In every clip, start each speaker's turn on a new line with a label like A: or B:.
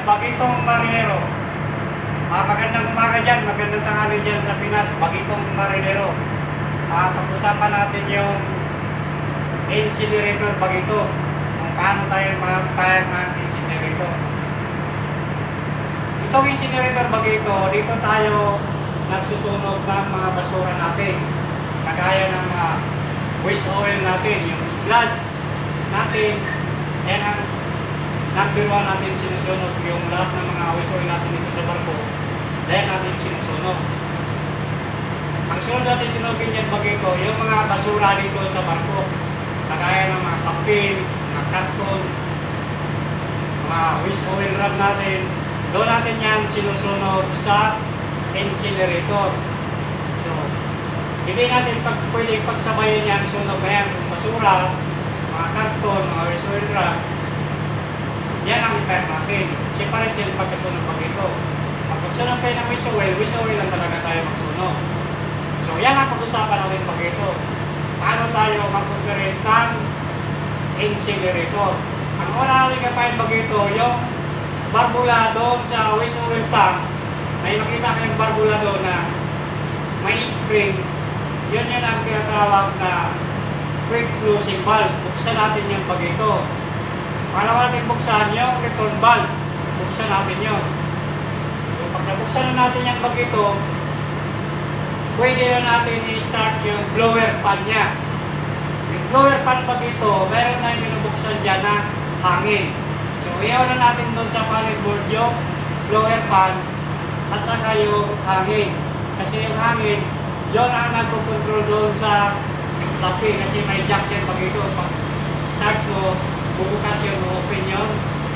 A: Bagitong Marinero. Magandang umaga dyan, magandang tanghali dyan sa Pinas, Bagitong Marinero. Pag-usapan natin yung incinerator Bagito, kung paano tayo mag-fire ng incinerator. Itong incinerator Bagito, dito tayo nagsusunog ng mga basura natin, kagaya ng mga waste oil natin, yung sludge natin, yan ang number 1 natin sinusunog, yung lahat ng mga waste oil natin dito sa barko, dahil natin sinusunog. Ang sunod natin sunugin yan Bagito, yung mga basura dito sa barko, kagaya ng mga papel, mga karton, mga waste oil rag natin, doon natin yan sinusunog sa incinerator. So, hindi natin pwedeng pagsabayan yan sunog na yan, basura, mga karton, mga waste oil rag, yan ang i-fire natin. Separate yan pagkasunog Bagito. Pag magsunog kayo ng waste oil lang talaga tayo magsunog. So, yan ang pag-usapan natin Bagito. Paano tayo mag-operate ng incinerator. Ang una natin kapain Bagito, yung barbula doon sa waste oil tank, may makita kayong barbula doon na may spring. Yun ang tinatawag na quick closing valve. Buksan natin yung Bagito. Pangalawa natin buksan yung return valve. Buksan natin yun. So pag nabuksan na natin yung Bagito, pwede na natin i-start yung blower pan niya. Yung blower pan Bagito, meron na yung binubuksan dyan na hangin. So iyaw na natin doon sa panel board yung blower pan at saka yung hangin. Kasi yung hangin, yun ang nagpo-control doon sa tapi kasi may jack yan Bagito. Pag start mo, bubukas yun, open yun.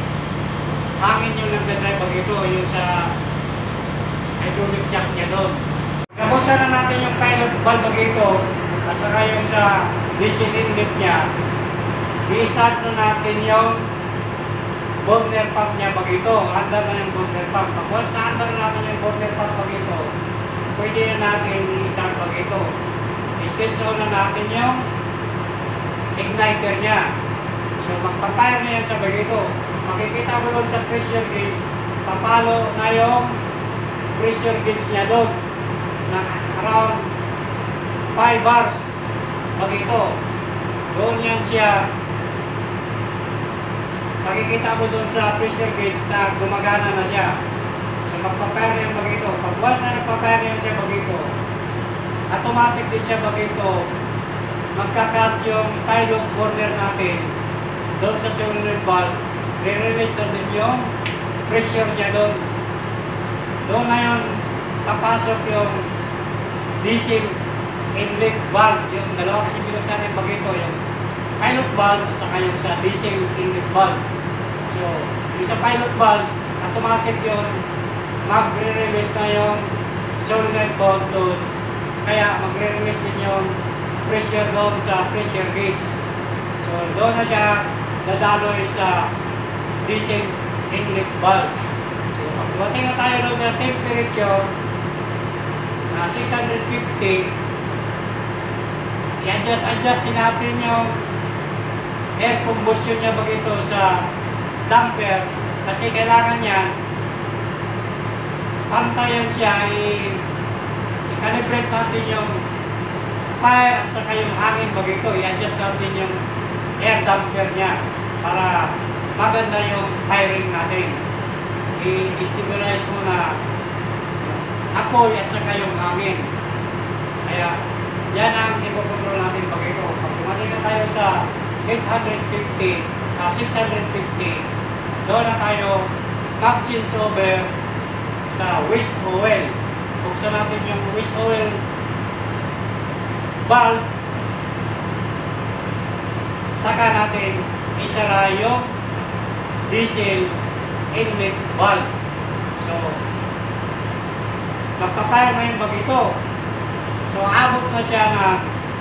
A: Hangin yun lang drive Bagito, yun sa hydraulic jack niya doon. Nabuksan na natin yung pilot valve Bagito at saka yung sa diesel inlet niya. I-start na natin yung burner pump niya Bagito. Under na yung burner pump. Pag once na under na natin yung burner pump Bagito, pwede na natin i-start Bagito. I-switch on na natin yung igniter niya. So magpapire na yan sa Bagito. Makikita mo doon sa pressure gauge, papalo na yung pressure gauge niya doon na around 5 bars Bagito. Doon yan siya. Makikita mo doon sa pressure gauge na gumagana na siya. So magpapire yan Bagito. Pag once na nagpapire yan siya Bagito, automatic din siya Bagito, magkakat yung pilot burner natin doon sa solenoid valve, re-release na din yung pressure niya doon. Doon na yun, papasok yung diesel inlet valve, yung dalawa kasi binuksan yung Bagito, yung pilot valve at saka yung sa diesel inlet valve. So, yung sa pilot valve, automatic yun, magre-release na yung solenoid valve doon. Kaya magre-release din yung pressure doon sa pressure gauge. So, doon na siya dadaloy sa diesel inlet valve. So, pagdating na tayo doon sa temperature na 650, i-adjust din natin yung air combustion niya Bagito sa damper kasi kailangan yan pantayan siya, i-calibrate natin yung fire at saka yung hangin Bagito, i-adjust natin yung air damper niya para maganda yung firing natin. I-stabilize muna yung apoy at saka yung hangin. Kaya yan ang ipokontrol natin Bagito. Pag dumating na tayo sa 650, doon na tayo mag-change over sa waste oil. Buksan natin yung waste oil valve, saka natin isara yung diesel inlet valve. So, magpapire na yung Bagito. So, abot na siya na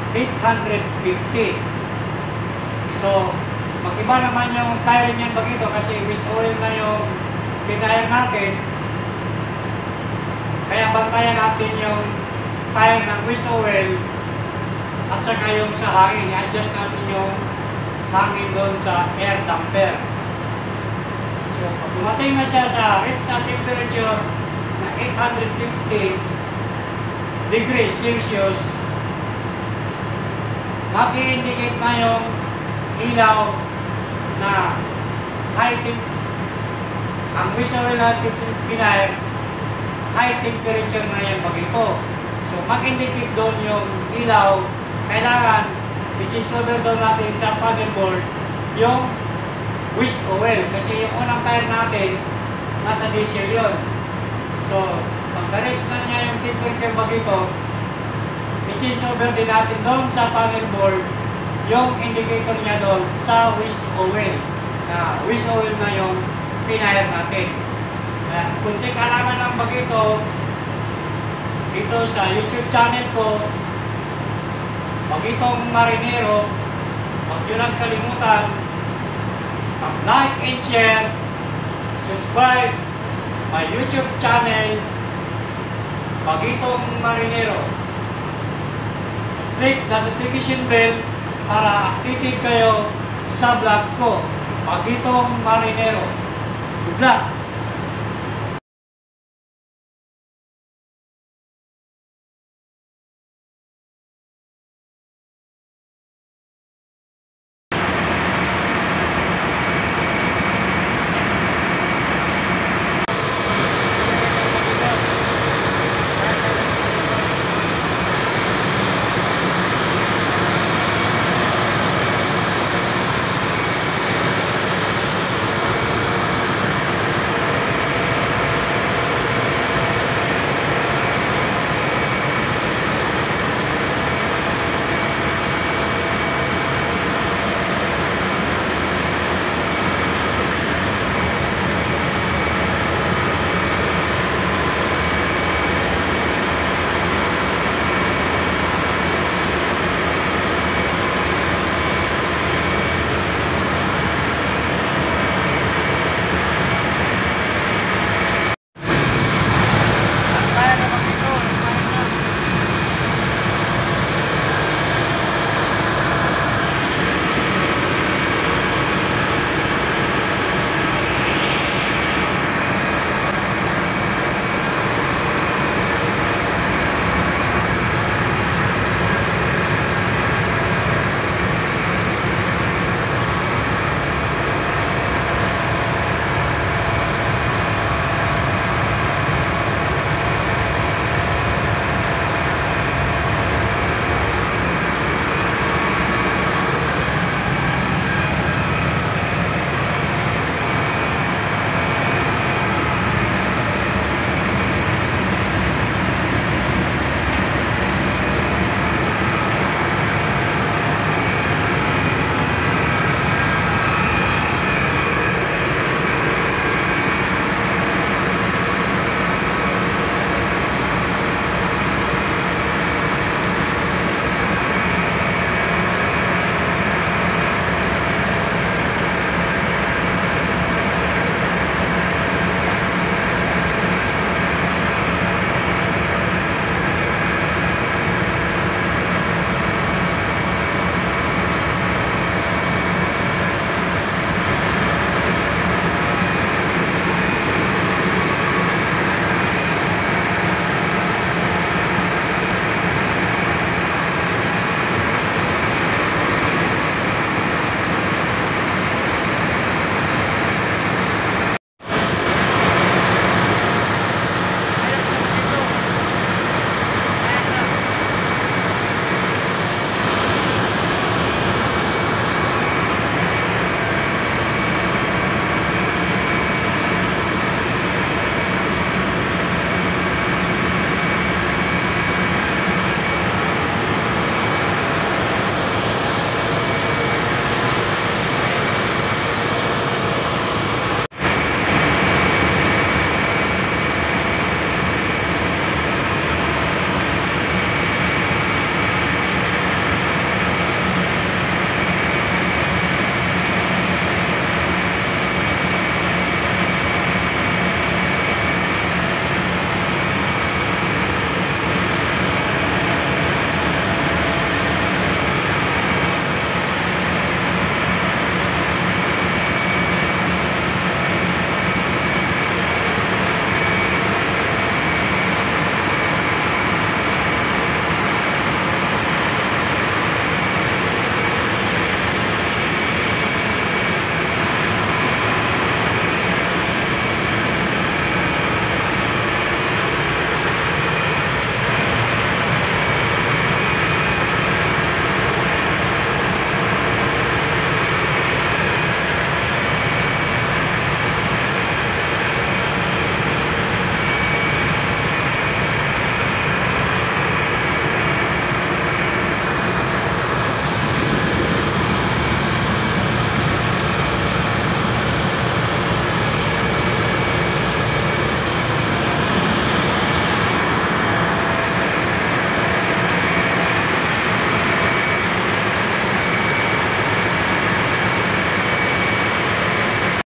A: 850. So, mag-iba naman yung fire niyan Bagito kasi waste oil na yung pinire natin. Kaya bantayan natin yung fire ng waste oil at saka yung sa hangin. I-adjust natin yung hangin doon sa air damper. So, pag dumating na siya sa rest na temperature na 850 degrees Celsius, mag-i-indicate na yung ilaw na ang waste oil natin pinay, high temperature na yan bagito. So, mag-indicate doon yung ilaw, kailangan i-changeover doon natin sa panel board yung waste oil. Kasi yung unang fire natin, nasa diesel yun. So, pag na-rest na niya yung temperature bagito, i-changeover din natin doon sa panel board yung indicator niya doon sa waste oil. Waste oil na yung pinahir natin. Kunting alaman lang bagito, dito sa YouTube channel ko, Bagitong Marinero, huwag nyo lang kalimutan mag-like and share, subscribe my YouTube channel, Bagitong Marinero. Click the notification bell para updated kayo sa vlog ko, Bagitong Marinero. Good luck!